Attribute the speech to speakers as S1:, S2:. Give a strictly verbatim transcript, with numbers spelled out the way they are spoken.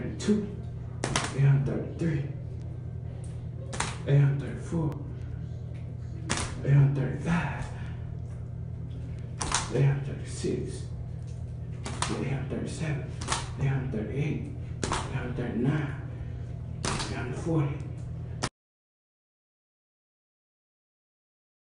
S1: thirty-two, eight hundred thirty-three, eight hundred thirty-four, eight hundred thirty-five, eight hundred thirty-six, eight hundred thirty-seven, eight hundred thirty-eight, eight hundred thirty-nine, eight hundred forty.